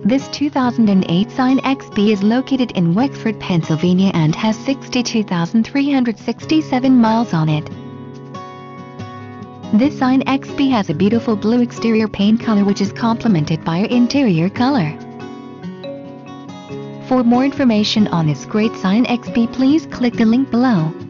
This 2008 Scion XB is located in Wexford, Pennsylvania and has 62,367 miles on it. This Scion XB has a beautiful blue exterior paint color which is complemented by an interior color. For more information on this great Scion XB, please click the link below.